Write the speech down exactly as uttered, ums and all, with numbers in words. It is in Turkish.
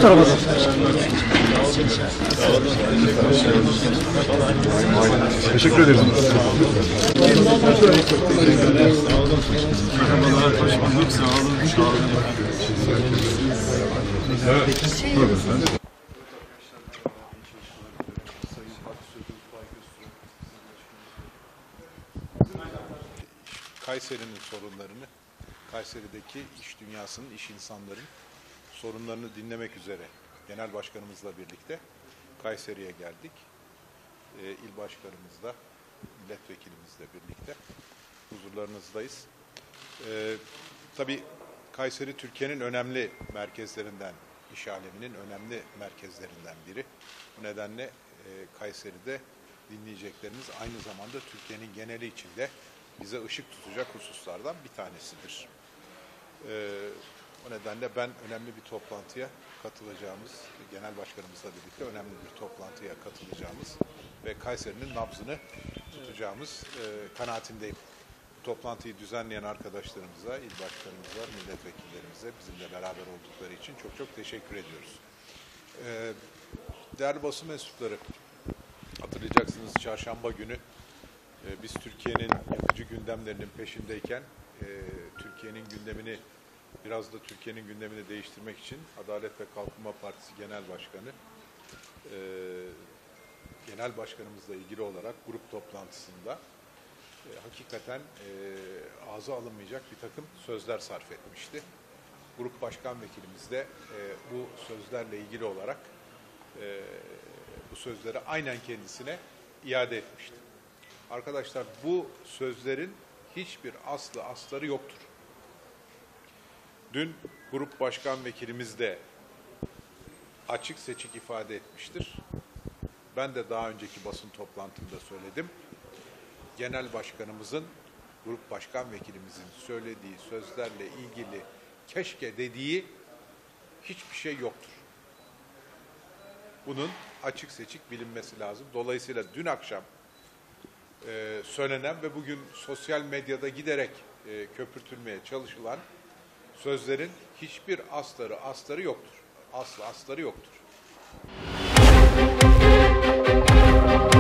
tarafa da. Teşekkür ederiz. Merhabalar, hoş bulduk. Sağ olun. Sağ olun. Kayseri'nin sorunlarını, Kayseri'deki iş dünyasının, iş insanların sorunlarını dinlemek üzere Genel Başkanımızla birlikte Kayseri'ye geldik. Ee, İl Başkanımızla, Milletvekilimizle birlikte huzurlarınızdayız. Ee, tabii Kayseri Türkiye'nin önemli merkezlerinden, iş aleminin önemli merkezlerinden biri. Bu nedenle e, Kayseri'de dinleyecekleriniz aynı zamanda Türkiye'nin geneli içinde bize ışık tutacak hususlardan bir tanesidir. Ee, o nedenle ben önemli bir toplantıya katılacağımız, Genel Başkanımızla birlikte önemli bir toplantıya katılacağımız ve Kayseri'nin nabzını tutacağımız e, kanaatindeyim. Bu toplantıyı düzenleyen arkadaşlarımıza, il başkanımıza, milletvekillerimize bizimle beraber oldukları için çok çok teşekkür ediyoruz. Ee, değerli basın mensupları, hatırlayacaksınız çarşamba günü biz Türkiye'nin yapıcı gündemlerinin peşindeyken e, Türkiye'nin gündemini biraz da Türkiye'nin gündemini değiştirmek için Adalet ve Kalkınma Partisi Genel Başkanı e, Genel Başkanımızla ilgili olarak grup toplantısında e, hakikaten e, ağza alınmayacak bir takım sözler sarf etmişti. Grup Başkan Vekilimiz de e, bu sözlerle ilgili olarak e, bu sözleri aynen kendisine iade etmişti. Arkadaşlar bu sözlerin hiçbir aslı astarı yoktur. Dün Grup Başkan Vekilimiz de açık seçik ifade etmiştir. Ben de daha önceki basın toplantımda söyledim. Genel Başkanımızın, Grup Başkan Vekilimizin söylediği sözlerle ilgili keşke dediği hiçbir şey yoktur. Bunun açık seçik bilinmesi lazım. Dolayısıyla dün akşam Ee, söylenen ve bugün sosyal medyada giderek e, köpürtülmeye çalışılan sözlerin hiçbir astarı astarı yoktur. Aslı astarı yoktur.